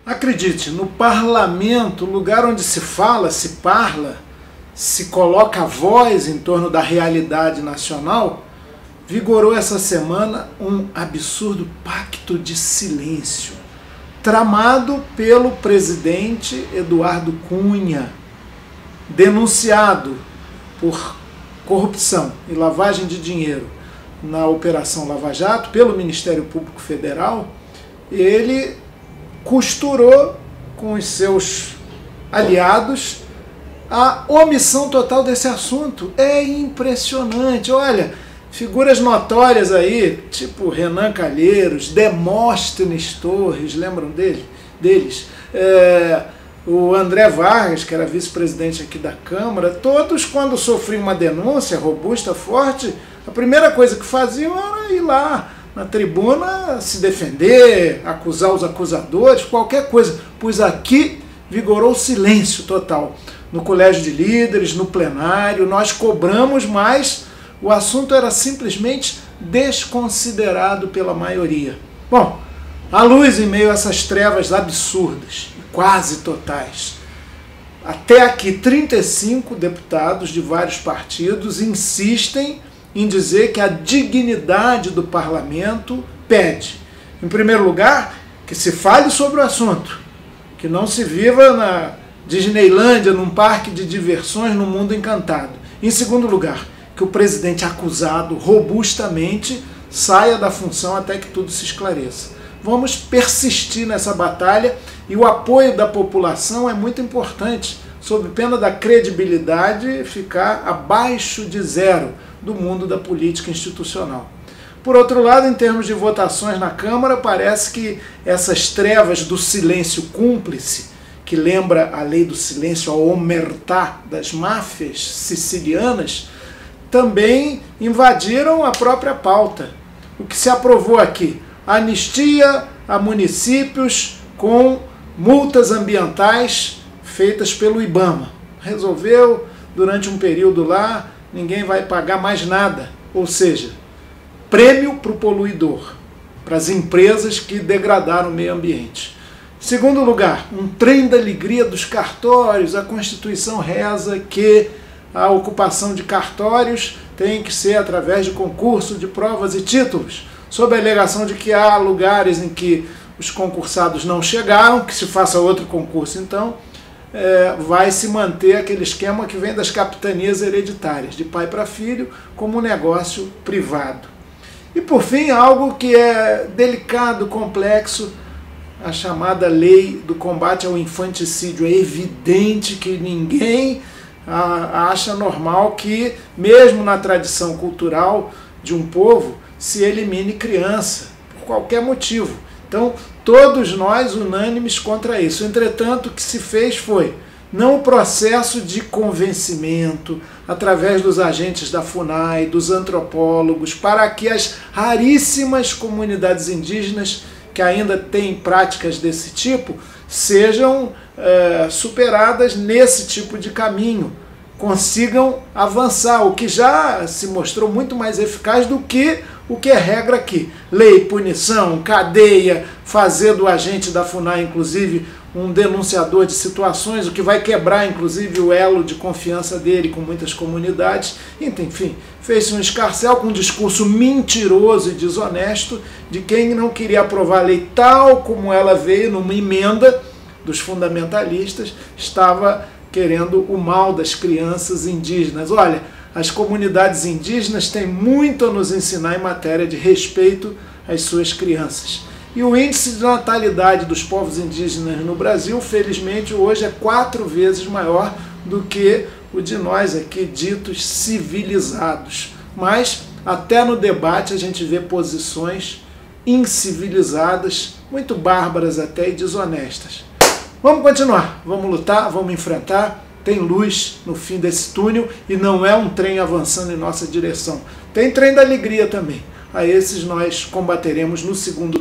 Acredite, no parlamento, lugar onde se fala, se parla, se coloca a voz em torno da realidade nacional, vigorou essa semana um absurdo pacto de silêncio, tramado pelo presidente Eduardo Cunha, denunciado por corrupção e lavagem de dinheiro na Operação Lava Jato pelo Ministério Público Federal. Ele costurou com os seus aliados a omissão total desse assunto. É impressionante. Olha, figuras notórias aí, tipo Renan Calheiros, Demóstenes Torres, lembram deles? O André Vargas, que era vice-presidente aqui da Câmara, todos, quando sofriam uma denúncia robusta, forte, a primeira coisa que faziam era ir lá na tribuna se defender, acusar os acusadores, qualquer coisa, pois aqui vigorou silêncio total. No colégio de líderes, no plenário, nós cobramos, mas o assunto era simplesmente desconsiderado pela maioria. Bom, à luz em meio a essas trevas absurdas e quase totais, até aqui 35 deputados de vários partidos insistem em dizer que a dignidade do parlamento pede, em primeiro lugar, que se fale sobre o assunto, que não se viva na Disneylândia, num parque de diversões no mundo encantado. Em segundo lugar, que o presidente acusado robustamente saia da função até que tudo se esclareça. Vamos persistir nessa batalha e o apoio da população é muito importante, sob pena da credibilidade ficar abaixo de zero do mundo da política institucional. Por outro lado, em termos de votações na Câmara, parece que essas trevas do silêncio cúmplice, que lembra a lei do silêncio, a omertá das máfias sicilianas, também invadiram a própria pauta. O que se aprovou aqui? Anistia a municípios com multas ambientais feitas pelo IBAMA. Resolveu, durante um período lá, ninguém vai pagar mais nada. Ou seja, prêmio para o poluidor, para as empresas que degradaram o meio ambiente. Segundo lugar, um trem da alegria dos cartórios. A Constituição reza que a ocupação de cartórios tem que ser através de concurso de provas e títulos, sob a alegação de que há lugares em que os concursados não chegaram, que se faça outro concurso. Então, vai se manter aquele esquema que vem das capitanias hereditárias, de pai para filho, como um negócio privado. E, por fim, algo que é delicado, complexo, a chamada lei do combate ao infanticídio. É evidente que ninguém acha normal que, mesmo na tradição cultural de um povo, se elimine criança, por qualquer motivo. Então, todos nós unânimes contra isso. Entretanto, o que se fez foi, não o processo de convencimento, através dos agentes da FUNAI, dos antropólogos, para que as raríssimas comunidades indígenas que ainda têm práticas desse tipo, sejam superadas nesse tipo de caminho, consigam avançar, o que já se mostrou muito mais eficaz do que o que é regra aqui. Lei, punição, cadeia, fazer do agente da FUNAI, inclusive, um denunciador de situações, o que vai quebrar, inclusive, o elo de confiança dele com muitas comunidades. Enfim, fez-se um escarcéu com um discurso mentiroso e desonesto de quem não queria aprovar a lei tal como ela veio numa emenda dos fundamentalistas, estava querendo o mal das crianças indígenas. Olha, as comunidades indígenas têm muito a nos ensinar em matéria de respeito às suas crianças. E o índice de natalidade dos povos indígenas no Brasil, felizmente, hoje é 4 vezes maior do que o de nós aqui, ditos civilizados. Mas, até no debate, a gente vê posições incivilizadas, muito bárbaras até e desonestas. Vamos continuar, vamos lutar, vamos enfrentar. Tem luz no fim desse túnel e não é um trem avançando em nossa direção. Tem trem da alegria também. A esses nós combateremos no segundo